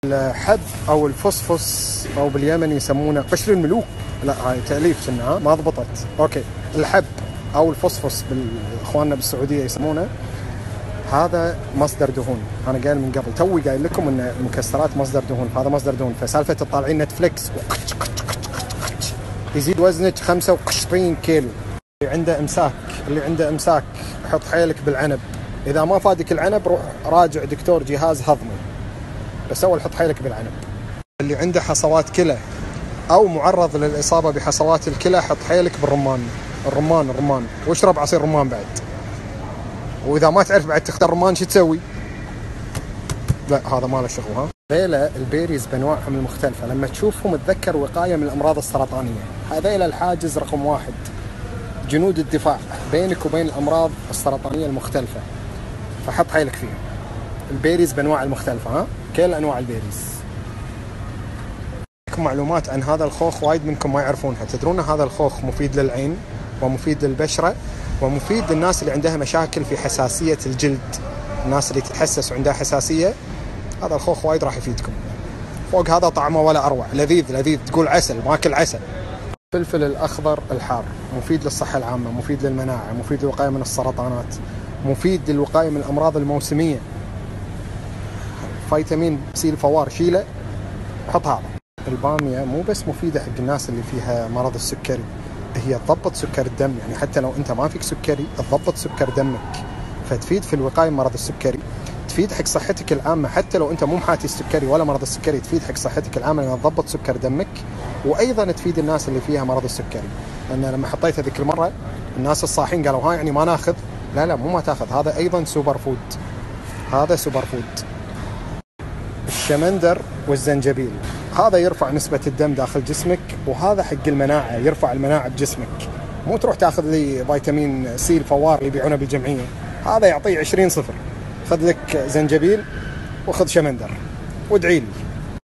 الحب او الفصفص او باليمن يسمونه قشر الملوك. لا هاي تأليف كنا ما ضبطت. اوكي، الحب او الفصفص باخواننا بالسعوديه يسمونه، هذا مصدر دهون. انا قايل من قبل، توي قايل لكم ان المكسرات مصدر دهون، فهذا مصدر دهون. فسالفه تطالعين نتفليكس يزيد وزنك 25 كيلو. اللي عنده امساك حط حيلك بالعنب. اذا ما فادك العنب روح راجع دكتور جهاز هضمي، بس اول حط حيلك بالعنب. اللي عنده حصوات كلى او معرض للاصابه بحصوات الكلى حط حيلك بالرمان. الرمان واشرب عصير رمان بعد. واذا ما تعرف بعد تختار رمان شو تسوي؟ لا هذا ما له شغل. ها هذيلا البيريز بانواعهم المختلفه، لما تشوفهم تذكر وقايه من الامراض السرطانيه. هذيلا الحاجز رقم 1، جنود الدفاع بينك وبين الامراض السرطانيه المختلفه، فحط حيلك فيهم. البيريز بانواع المختلفه، ها كل انواع البيريز. معلومات عن هذا الخوخ وايد منكم ما يعرفونها. تدرون هذا الخوخ مفيد للعين ومفيد للبشره ومفيد للناس اللي عندها مشاكل في حساسيه الجلد، الناس اللي تتحسس وعندها حساسيه. هذا الخوخ وايد راح يفيدكم. فوق هذا طعمه ولا اروع، لذيذ تقول عسل، ماكل عسل. الفلفل الاخضر الحار مفيد للصحه العامه، مفيد للمناعه، مفيد للوقايه من السرطانات، مفيد للوقايه من الامراض الموسميه. فيتامين سي الفوار شيله، حط هذا. الباميه مو بس مفيده حق الناس اللي فيها مرض السكري، هي تضبط سكر الدم. يعني حتى لو انت ما فيك سكري تضبط سكر دمك، فتفيد في الوقايه من مرض السكري، تفيد حق صحتك العامه. حتى لو انت مو محاتي السكري ولا مرض السكري تفيد حق صحتك العامه لان تضبط سكر دمك. وايضا تفيد الناس اللي فيها مرض السكري، لان لما حطيتها ذيك المره الناس الصاحين قالوا ها يعني ما ناخذ. لا مو ما تاخذ، هذا ايضا سوبر فود. هذا سوبر فود. الشمندر والزنجبيل، هذا يرفع نسبة الدم داخل جسمك، وهذا حق المناعة، يرفع المناعة بجسمك. مو تروح تاخذ لي فيتامين سي الفوار اللي يبيعونه بالجمعية، هذا يعطيه 20 صفر. خذ لك زنجبيل وخذ شمندر وادعي لي.